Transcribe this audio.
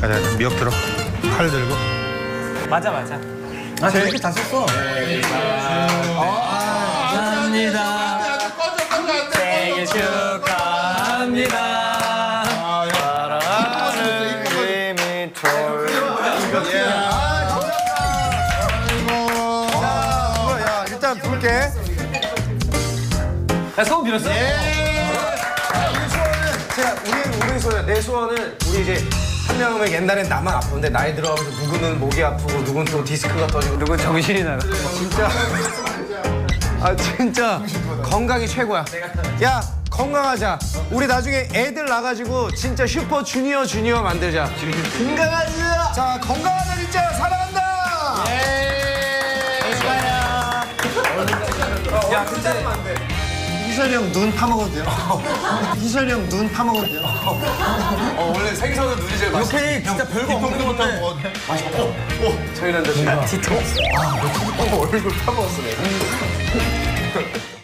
가자, 미역 들어. 칼 들고. 맞아. 아, 이렇게 다 썼어. 감사합니다. 생일 축하합니다. 사랑하는 김희철. 야, 일단 부를게. 야, 소원 빌었어? 우리 소원, 내 소원은 우리 이제 한 명은 옛날엔 나만 아픈데 나이 들어가면서 누구는 목이 아프고 누구는 또 디스크가 터지고 누군 정신이 나가. 진짜 건강이 최고야. 야 건강하자. 우리 나중에 애들 나가지고 진짜 슈퍼 주니어 만들자. 건강하자. 자 건강하자 진짜 사랑한다. 야, 근데 희설이 형 눈 파먹어도 돼요? 희설이 형 눈 파먹어도 돼요? 원래 생선은 눈이 제일 맛있어. 오케이, 진짜 별거 없는 건데. 저희 남자 진짜 디톡스. 얼굴 파먹었어 내가.